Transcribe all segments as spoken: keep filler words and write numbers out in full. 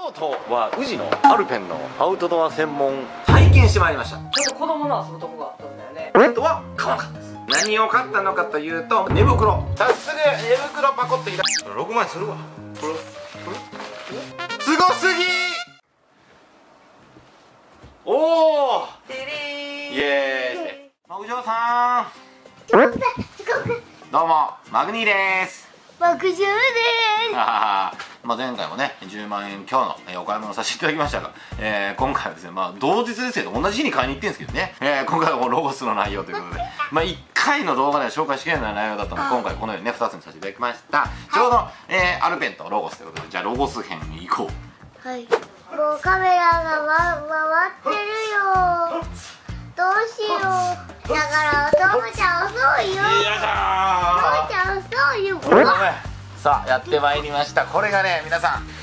京都は宇治のアルペンのアウトドア専門体験してまいりました。 ちょっと子供の遊ぶとこがあったんだよね。 テントは買わなかったです。何を買ったのかというと寝袋。早速寝袋パコッといらろくまん円するわ。これすごすぎ。おおイエーイ。マグジョーさんどうもマグニーです。 マグジョーです。 まあ前回もねじゅうまんえん強の、えー、お買い物させていただきましたが、えー、今回はですね、まあ同日ですけど同じ日に買いに行ってるんですけどね、えー、今回はもうロゴスの内容ということでまあいっかいの動画では紹介しきれない内容だったので今回このようにねふたつにさせていただきました。ちょうど、えー、アルペンとロゴスということで、じゃあロゴス編に行こう。 はい、もうカメラが、ま、回ってるよ。どうしよう。だからお父ちゃん遅いよ。 よいしょー。 お父ちゃん遅いよ。 ごめんごめん。さあやってまいりました。これがね皆さん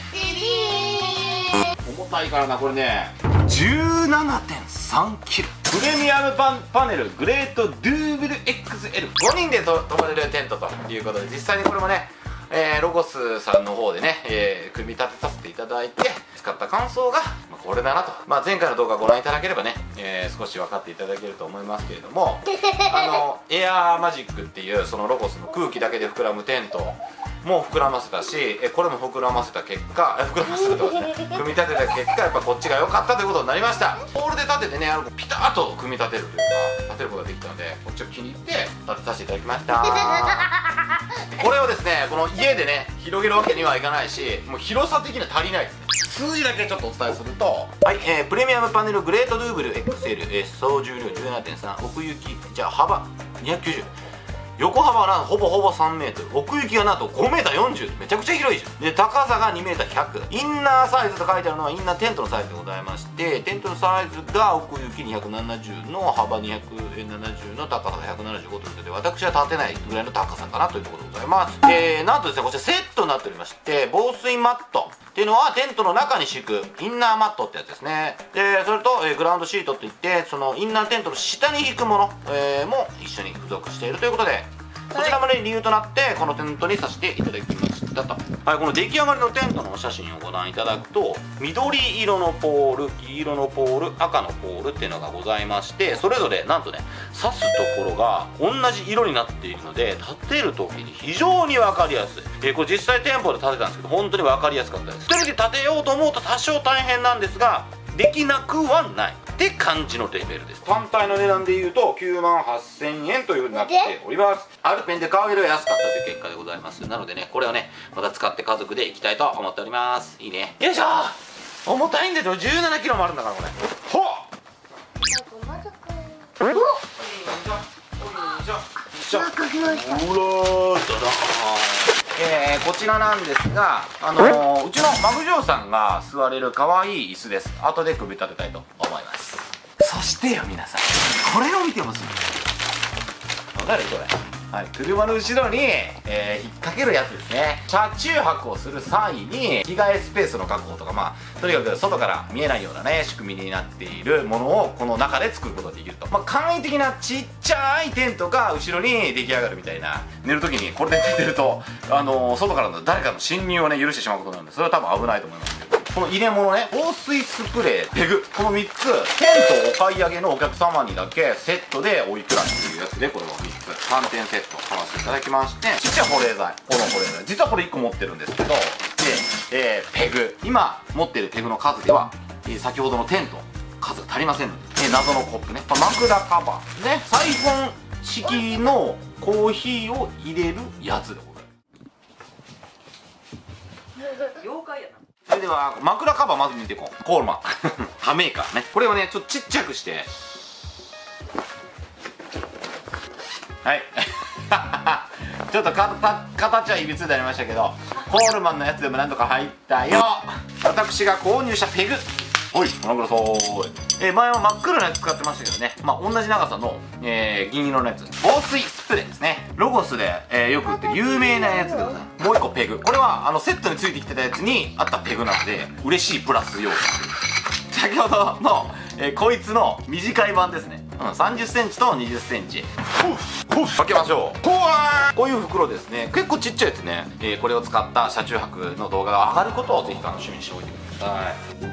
重たいからなこれね じゅうななてんさんキロプレミアムパンパネルグレートドゥーブル エックスエルご 人でと泊まれるテントということで、実際にこれもね、えー、ロゴスさんの方でね、えー、組み立てさせていただいて使った感想が、まあ、これだなと、まあ、前回の動画ご覧いただければね、えー、少し分かっていただけると思いますけれどもあのエアーマジックっていうそのロゴスの空気だけで膨らむテントも膨らませたし、えこれも膨らませた結果膨らませたってことですね組み立てた結果やっぱこっちが良かったということになりました。ポールで立ててねあのピタッと組み立てるというか立てることができたのでこっちを気に入って立てさせていただきましたこれをですねこの家でね広げるわけにはいかないしもう広さ的には足りないですね。数字だけちょっとお伝えするとはい、えー、プレミアムパネルグレートドゥーブル エックスエル、えー、総重量 じゅうななてんさん 奥行きじゃあ幅にひゃくきゅうじゅう横幅はなんとほぼほぼさんメートル奥行きがなんとごメーターよんじゅうめちゃくちゃ広いじゃん。で高さがにメーターひゃくインナーサイズと書いてあるのはインナーテントのサイズでございまして、テントのサイズが奥行きにひゃくななじゅうの幅にひゃくななじゅうの高さがひゃくななじゅうごということで私は立てないぐらいの高さかなというところでございます。えー、なんとですねこちらセットになっておりまして防水マットっていうのはテントの中に敷くインナーマットってやつですね。でそれと、えー、グラウンドシートっていってそのインナーテントの下に敷くもの、えー、も一緒に付属しているということでこちらもね理由となってこのテントにさせていただきましたと。はい、この出来上がりのテントのお写真をご覧いただくと緑色のポール黄色のポール赤のポールっていうのがございましてそれぞれなんとね刺すところが同じ色になっているので立てる時に非常に分かりやすい、えー、これ実際店舗で立てたんですけど本当に分かりやすかったです。一人で立てようと思うと多少大変なんですができなくはないって感じのレベルです。単体の値段でいうときゅうまんはっせんえんというふうになっております。アルペンで買うよりは安かったという結果でございます。なのでねこれをねまた使って家族で行きたいと思っております。いいねよいしょー。重たいんだけどじゅうななキロもあるんだからこれほっおっよいしょよいしょうらーだだえー、こちらなんですが、あのー、うちのマグジョーさんが座れる可愛い椅子です。後で組み立てたいと思います。そしてよ皆さんこれを見てほしい。わかるこれ、はい、車の後ろに、えー、引っ掛けるやつですね。車中泊をする際に着替えスペースの確保とかまあとにかく外から見えないようなね仕組みになっているものをこの中で作ることができると、まあ、簡易的なちっちゃいテントが後ろに出来上がるみたいな。寝る時にこれで寝てると、あのー、外からの誰かの侵入をね許してしまうことなんでそれは多分危ないと思いますけど、この入れ物ね防水スプレーペグこのみっつテントお買い上げのお客様にだけセットでおいくらっていうやつでこれをみっつさんてんセット買わせていただきまして、ちっちゃい保冷剤この保冷剤実はこれいっこ持ってるんですけどで、えー、ペグ今持ってるペグの数では、えー、先ほどのテント数が足りませんので、えー、謎のコップね、まあ、枕カバーねサイフォン式のコーヒーを入れるやつでございます妖怪やな。 それでは枕カバーまず見ていこう。コールマンハメーカーねこれをねちょっとちっちゃくしてはいちょっとかた形はいびつになりましたけどコールマンのやつでもなんとか入ったよ。私が購入したペグはいご覧ください。えー、前は真っ黒なやつ使ってましたけどねまあ同じ長さの、えー、銀色のやつ防水スプレーですね。ロゴスで、えー、よく売ってる有名なやつでございます。もう一個ペグこれはあのセットについてきてたやつにあったペグなので嬉しいプラス要素。先ほどの、えー、こいつの短い版ですね。 うん、さんじゅっセンチとにじゅっセンチ開けましょう。こういう袋ですね。結構ちっちゃいですね、えー、これを使った車中泊の動画が上がることをぜひ楽しみにしておいてくださ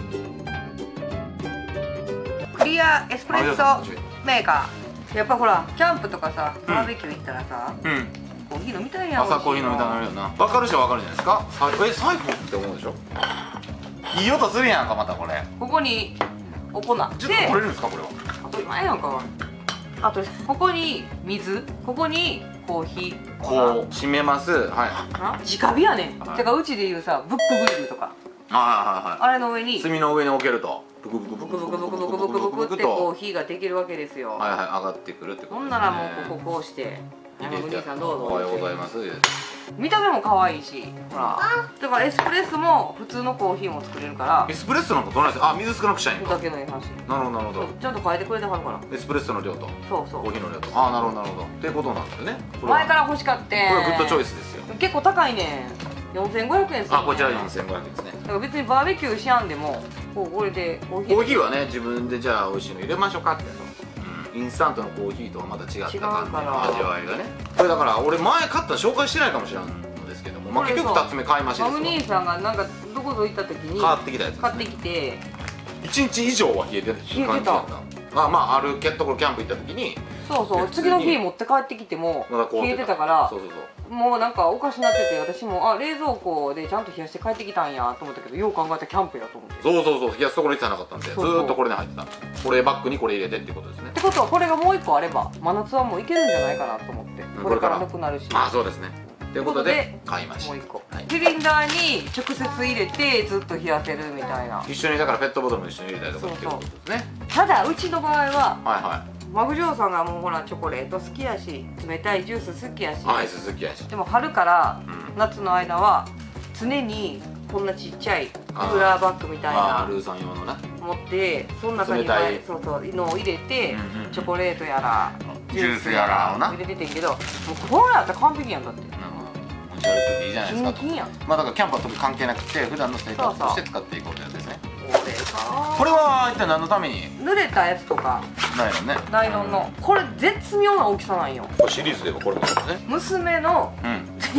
い。 クリアエスプレッソメーカー。やっぱほらキャンプとかさバーベキュー行ったらさ、うん、コーヒー飲みたいやん。 朝コーヒー飲みたいなるよな。分かる人は分かるじゃないですか。えサイフォンって思うでしょ。いい音するやんか。またこれここにお粉でちょっと取れるんですかこれは。 当たり前やんか。あとここに水、ここにコーヒーこう閉めます。はい、 直火やねん、はい、てかうちでいうさブックグリルとか、 はいはいはい、 あれの上に炭の上に置けるとブクブクブクブクブクブクブクブクってコーヒーができるわけですよ。 はいはい、上がってくるってことですね。 ほんならもうこここうして山口さんどうぞ。 おはようございます。 見た目も可愛いし、ほらだからエスプレッソも普通のコーヒーも作れるから。 エスプレッソなんかどないですか。あ、水少なくしたいんか。 だけのいい話。 なるほどなるほど。 ちゃんと変えてくれてはるから。 エスプレッソの量とそうそうコーヒーの量と。ああ、なるほどなるほどっていうことなんですよね。 前から欲しかった。これはグッドチョイスですよ。 結構高いねん。よんせんごひゃくえんする。 あ、こちらよんせんごひゃくえんですね。 だから別にバーベキューしやんでもこうこれでコーヒーコーヒーはね、自分でじゃあ美味しいの入れましょうかってやつ。インスタントのコーヒーとはまた違った感じの味わいがね。これだから俺前買った紹介してないかもしれないんですけども、まあ、結局ふたつめ買いました。 マム兄さんがなんかどこぞ行った時に買ってきたやつです、ね、 買ってきていちにち以上は冷えてる冷えてた。 まあまああるところキャンプ行った時にそうそう次の日持って帰ってきても冷えてたから、 そうそうそうもうなんかおかしなってて、私もあ冷蔵庫でちゃんと冷やして帰ってきたんやと思ったけど、よう考えたらキャンプやと思って。 そうそうそう、冷やすところになかったんでずーっとこれに入ってた。これバッグにこれ入れてってことですね。 ってことはこれがもう一個あれば真夏はもういけるんじゃないかなと思って、これからなくなるし。 あ、そうですね。ということで買いました。 もう一個シリンダーに直接入れてずっと冷やせるみたいな。 一緒にだからペットボトルも一緒に入れたりとかっていうことですね。 ただうちの場合ははいはいマグジョーさんがもうほらチョコレート好きやし冷たいジュース好きやしアイス好きやし、 でも春から夏の間は常にこんなちっちゃいクーラーバッグみたいなルーさん用のね持って、その中にそうそうのを入れてチョコレートやらジュースやらをな入れててんけど、もうこれやったら完璧やん。だって持ち歩くていいじゃないですか。 キンキンやん。 まあだからキャンプは特に関係なくて普段の生活として使っていこうというやつですね。 これかこれは一体何のために？ 濡れたやつとかナイロンね。 ナイロンのこれ絶妙な大きさなんよ。 これシリーズではこれもですね。 娘の、 うん、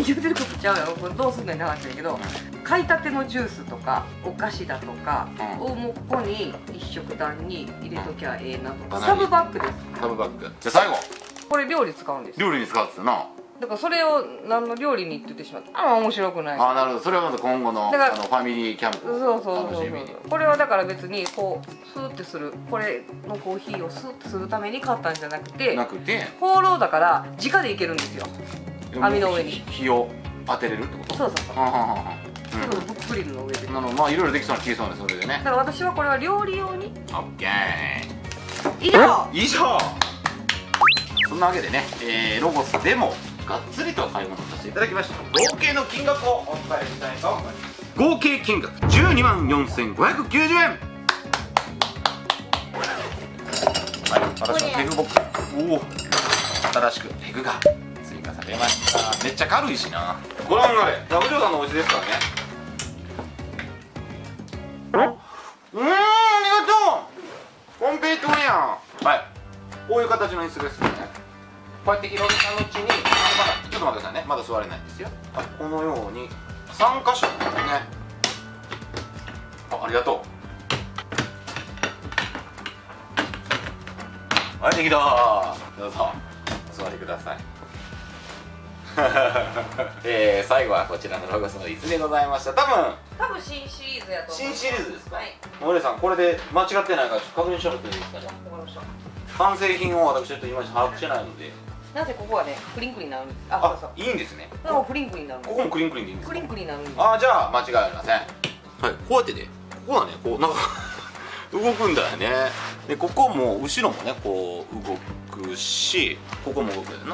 言うてることちゃうよ、これどうすんねんって話だけど、うん、買いたてのジュースとかお菓子だとかをもうここに一食単に入れときゃええなと。 うん、 サブバッグです。 サブバッグ。じゃあ最後これ料理使うんです。 料理に使うんですよな。 だからそれを何の料理にって言ってしまったあんま面白くない。 ああ、なるほど。それはまた今後のあのファミリーキャンプそうそうそうそう。これはだから別にこうスーってする、これのコーヒーをスーってするために買ったんじゃなくてなくてホーローだから直でいけるんですよ。網の上に火を当てれるってこと。 そうそうそう。 はんはんはんはん。 ブックグリルの上で。 なのまあいろいろできそうな気がするんですそれでね。 だから私はこれは料理用に。 オッケー。 以上。 以上。そんなわけでね、えー、ロゴスでもがっつりと買い物させていただきました。合計の金額をお伝えしたいと思います。合計金額じゅうにまんよんせんごひゃくきゅうじゅうえん。はい、私のペグボックス、おお新しくペグが追加されました。めっちゃ軽いしな。ご覧あれ、ラブジョーさんのお家ですからね。うん、ありがとう。コンペイトーやん。はい、こういう形の椅子ですね。こうやって広げた後に、あ、まだちょっと待ってくださいね、まだ座れないんですよ。はい、このようにさんかしょですね。あ、ありがとう。はい、できたー。どうぞお座りください。えー、最後はこちらのロゴスの椅子でございました。多分多分新シリーズやと思う。 新シリーズですか。はい、 お姉さんこれで間違ってないからちょっと確認してもらっていいですかね。 わかりました。 完成品を私ちょっと今把握してないので。 なぜここはねクリンクリンになるんです。あ、 あ、 そうそう、 いいんですね。 でもクリンクリンになるんです。 ここもクリンクリンでいいんですか。 クリンクリンになるんです。 あ、じゃあ間違いありません。はい、こうやってね、ここはねこうなんか動くんだよね。でここも後ろもねこう動くし、ここも動くよな。うん、うん、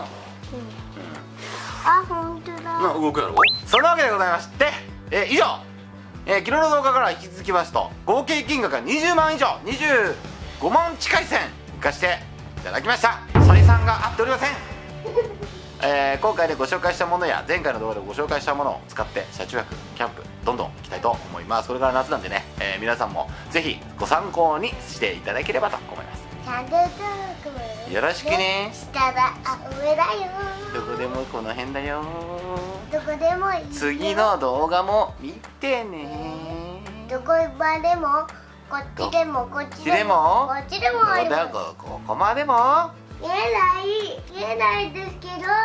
あ、本当だ。 な動くやろ。そんなわけでございまして、えー、以上、えー、昨日の動画から引き続きますと合計金額がにじゅうまん以上、にじゅうごまん近い線いかしていただきました。採算が合っておりません。えー、今回でご紹介したものや前回の動画でご紹介したものを使って車中泊キャンプどんどん行きたいと思います。これから夏なんでね、えー、皆さんもぜひご参考にしていただければと思います。 チャンネル登録よろしくね。 下だ、あ、上だよ。 どこでもこの辺だよ。 どこでもいいよ。 次の動画も見てね。 どこまでも、こっちでもこっちでもこっちでもあります。 ここここまでも言えない言えないですけど。